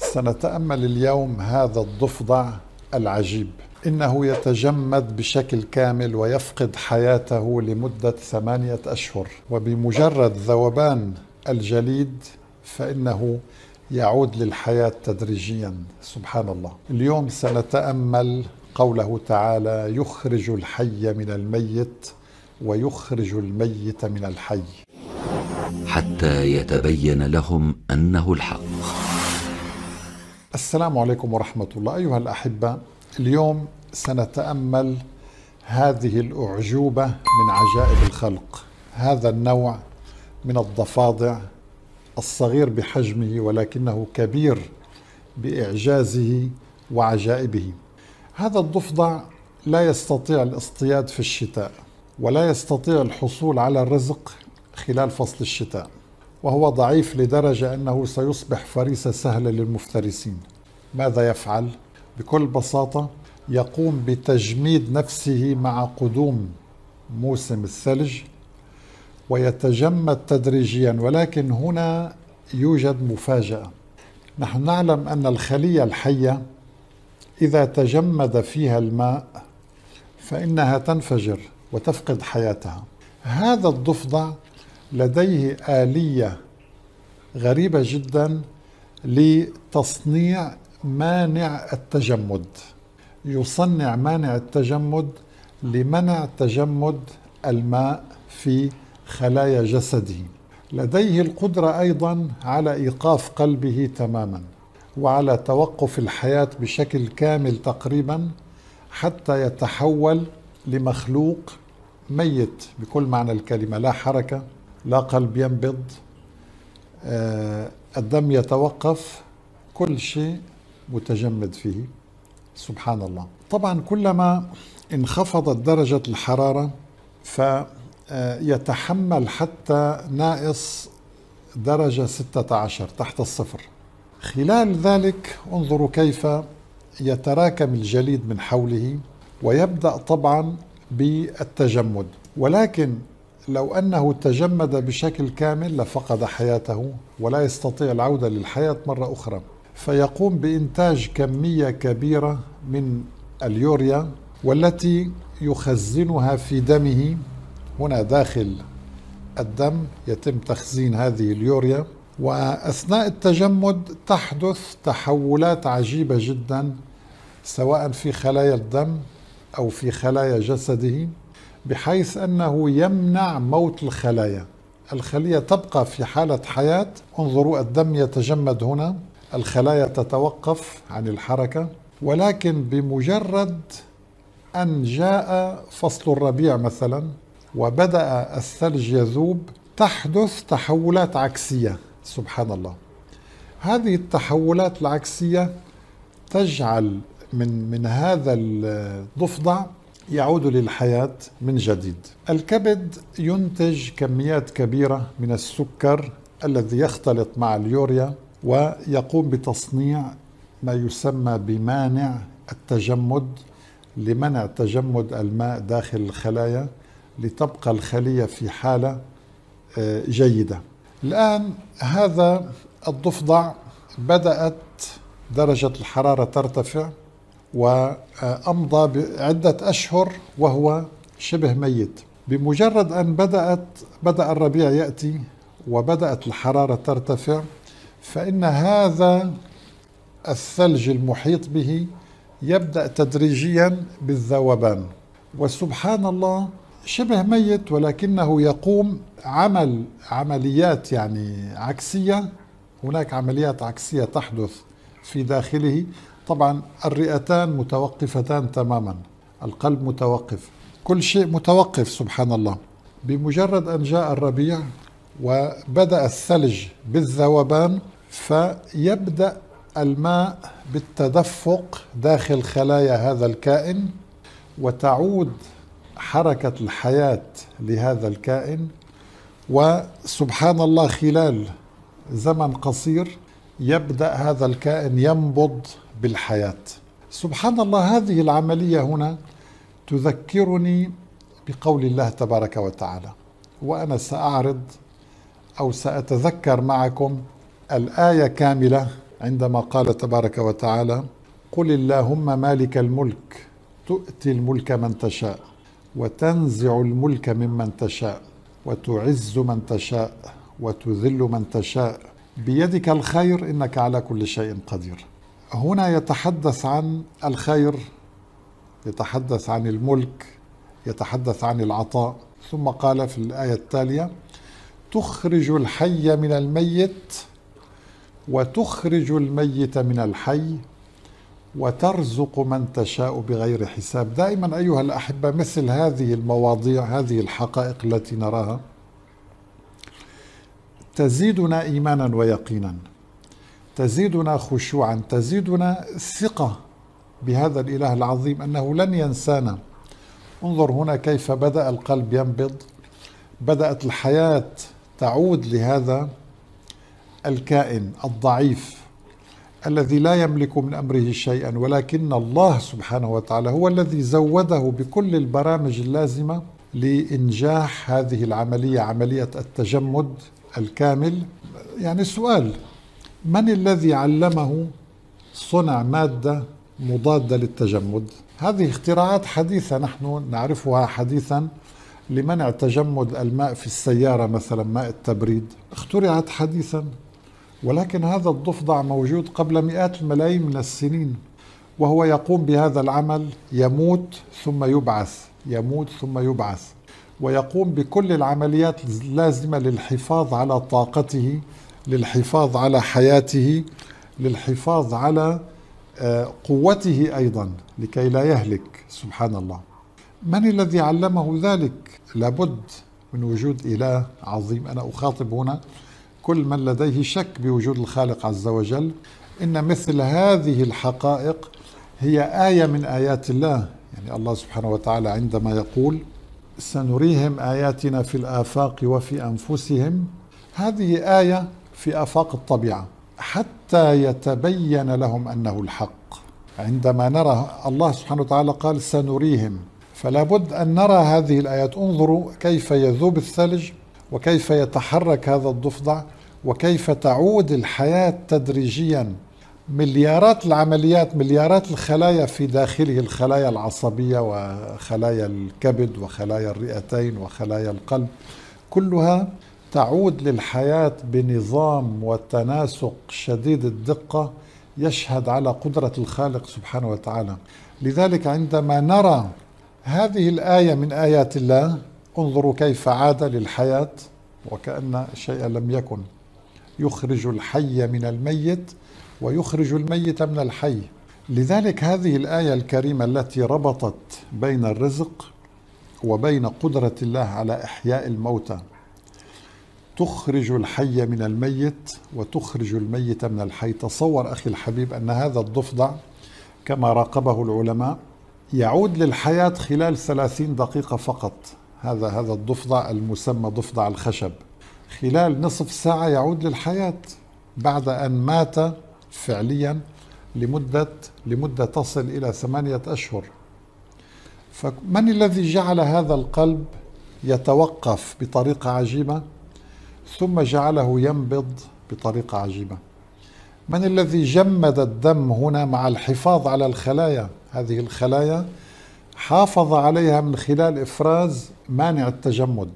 سنتأمل اليوم هذا الضفدع العجيب، إنه يتجمد بشكل كامل ويفقد حياته لمدة 8 أشهر، وبمجرد ذوبان الجليد فإنه يعود للحياة تدريجيا. سبحان الله. اليوم سنتأمل قوله تعالى: يخرج الحي من الميت ويخرج الميت من الحي، حتى يتبين لهم أنه الحق. السلام عليكم ورحمة الله. أيها الأحبة، اليوم سنتأمل هذه الأعجوبة من عجائب الخلق، هذا النوع من الضفادع الصغير بحجمه ولكنه كبير بإعجازه وعجائبه. هذا الضفدع لا يستطيع الاصطياد في الشتاء، ولا يستطيع الحصول على الرزق خلال فصل الشتاء، وهو ضعيف لدرجة أنه سيصبح فريسة سهلة للمفترسين. ماذا يفعل؟ بكل بساطة يقوم بتجميد نفسه مع قدوم موسم الثلج ويتجمد تدريجيا. ولكن هنا يوجد مفاجأة. نحن نعلم أن الخلية الحية إذا تجمد فيها الماء فإنها تنفجر وتفقد حياتها. هذا الضفدع لديه آلية غريبة جدا لتصنيع مانع التجمد. يصنع مانع التجمد لمنع تجمد الماء في خلايا جسده. لديه القدرة أيضا على إيقاف قلبه تماما، وعلى توقف الحياة بشكل كامل تقريبا، حتى يتحول لمخلوق ميت بكل معنى الكلمة. لا حركة، لا قلب ينبض، الدم يتوقف، كل شيء متجمد فيه. سبحان الله. طبعا كلما انخفضت درجة الحرارة فيتحمل حتى ناقص درجة 16 تحت الصفر. خلال ذلك انظروا كيف يتراكم الجليد من حوله ويبدأ طبعا بالتجمد. ولكن لو أنه تجمد بشكل كامل لفقد حياته ولا يستطيع العودة للحياة مرة أخرى. فيقوم بإنتاج كمية كبيرة من اليوريا، والتي يخزنها في دمه. هنا داخل الدم يتم تخزين هذه اليوريا، وأثناء التجمد تحدث تحولات عجيبة جدا سواء في خلايا الدم أو في خلايا جسده، بحيث أنه يمنع موت الخلايا. الخلية تبقى في حالة حياة. انظروا، الدم يتجمد هنا، الخلايا تتوقف عن الحركة، ولكن بمجرد أن جاء فصل الربيع مثلا وبدأ الثلج يذوب تحدث تحولات عكسية. سبحان الله. هذه التحولات العكسية تجعل من هذا الضفدع يعود للحياة من جديد. الكبد ينتج كميات كبيرة من السكر الذي يختلط مع اليوريا ويقوم بتصنيع ما يسمى بمانع التجمد، لمنع تجمد الماء داخل الخلايا لتبقى الخلية في حالة جيدة. الآن هذا الضفدع بدأت درجة الحرارة ترتفع، وأمضى عدة أشهر وهو شبه ميت. بمجرد أن بدأ الربيع يأتي وبدأت الحرارة ترتفع، فإن هذا الثلج المحيط به يبدأ تدريجيا بالذوبان. وسبحان الله، شبه ميت ولكنه يقوم عمليات عكسية. هناك عمليات عكسية تحدث في داخله. طبعا الرئتان متوقفتان تماما، القلب متوقف، كل شيء متوقف. سبحان الله. بمجرد أن جاء الربيع وبدأ الثلج بالذوبان، فيبدأ الماء بالتدفق داخل خلايا هذا الكائن، وتعود حركة الحياة لهذا الكائن. وسبحان الله، خلال زمن قصير يبدأ هذا الكائن ينبض بالحياة. سبحان الله. هذه العملية هنا تذكرني بقول الله تبارك وتعالى، وأنا سأعرض أو سأتذكر معكم الآية كاملة عندما قال تبارك وتعالى: قل اللهم مالك الملك تؤتي الملك من تشاء وتنزع الملك ممن تشاء وتعز من تشاء وتذل من تشاء بيدك الخير إنك على كل شيء قدير. هنا يتحدث عن الخير، يتحدث عن الملك، يتحدث عن العطاء. ثم قال في الآية التالية: تخرج الحي من الميت وتخرج الميت من الحي وترزق من تشاء بغير حساب. دائما أيها الأحبة مثل هذه المواضيع، هذه الحقائق التي نراها تزيدنا إيمانا ويقينا، تزيدنا خشوعا، تزيدنا ثقة بهذا الإله العظيم أنه لن ينسانا. انظر هنا كيف بدأ القلب ينبض، بدأت الحياة تعود لهذا الكائن الضعيف الذي لا يملك من أمره شيئا، ولكن الله سبحانه وتعالى هو الذي زوده بكل البرامج اللازمة لإنجاح هذه العملية، عملية التجمد الكامل. يعني سؤال: من الذي علمه صنع مادة مضادة للتجمد؟ هذه اختراعات حديثة نحن نعرفها حديثا لمنع تجمد الماء في السيارة مثلا، ماء التبريد اخترعت حديثا، ولكن هذا الضفدع موجود قبل مئات الملايين من السنين، وهو يقوم بهذا العمل، يموت ثم يبعث، يموت ثم يبعث، ويقوم بكل العمليات اللازمة للحفاظ على طاقته، للحفاظ على حياته، للحفاظ على قوته أيضا لكي لا يهلك. سبحان الله. من الذي علمه ذلك؟ لابد من وجود إله عظيم. أنا أخاطب هنا كل من لديه شك بوجود الخالق عز وجل. إن مثل هذه الحقائق هي آية من آيات الله. يعني الله سبحانه وتعالى عندما يقول: سنريهم آياتنا في الآفاق وفي أنفسهم، هذه آية في آفاق الطبيعة حتى يتبين لهم أنه الحق. عندما نرى الله سبحانه وتعالى قال سنريهم، فلا بد أن نرى هذه الآيات. انظروا كيف يذوب الثلج، وكيف يتحرك هذا الضفدع، وكيف تعود الحياة تدريجيا. مليارات العمليات، مليارات الخلايا في داخله، الخلايا العصبية وخلايا الكبد وخلايا الرئتين وخلايا القلب، كلها تعود للحياة بنظام وتناسق شديد الدقة يشهد على قدرة الخالق سبحانه وتعالى. لذلك عندما نرى هذه الآية من آيات الله، انظروا كيف عاد للحياة وكأن شيئا لم يكن. يخرج الحي من الميت ويخرج الميت من الحي. لذلك هذه الآية الكريمة التي ربطت بين الرزق وبين قدرة الله على إحياء الموتى، تخرج الحي من الميت وتخرج الميت من الحي. تصور أخي الحبيب أن هذا الضفدع كما راقبه العلماء يعود للحياة خلال 30 دقيقة فقط. هذا الضفدع المسمى ضفدع الخشب، خلال نصف ساعة يعود للحياة بعد أن مات فعليا لمدة تصل إلى 8 أشهر. فمن الذي جعل هذا القلب يتوقف بطريقة عجيبة ثم جعله ينبض بطريقة عجيبة؟ من الذي جمد الدم هنا مع الحفاظ على الخلايا؟ هذه الخلايا حافظ عليها من خلال إفراز مانع التجمد.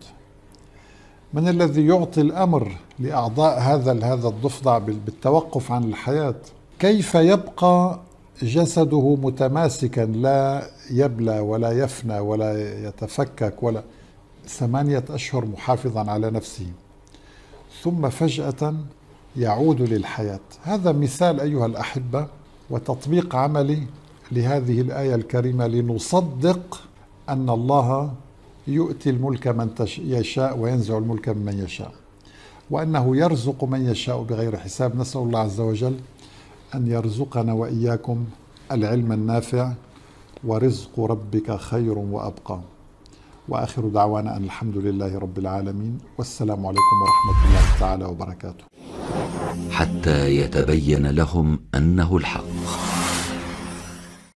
من الذي يعطي الأمر لأعضاء هذا الضفدع بالتوقف عن الحياة؟ كيف يبقى جسده متماسكا لا يبلى ولا يفنى ولا يتفكك ولا 8 أشهر محافظا على نفسه، ثم فجأة يعود للحياة؟ هذا مثال أيها الأحبة وتطبيق عملي لهذه الآية الكريمة لنصدق أن الله يؤتي الملك من يشاء وينزع الملك ممن يشاء، وأنه يرزق من يشاء بغير حساب. نسأل الله عز وجل أن يرزقنا وإياكم العلم النافع، ورزق ربك خير وأبقى. وآخر دعوانا أن الحمد لله رب العالمين، والسلام عليكم ورحمة الله تعالى وبركاته. حتى يتبين لهم أنه الحق.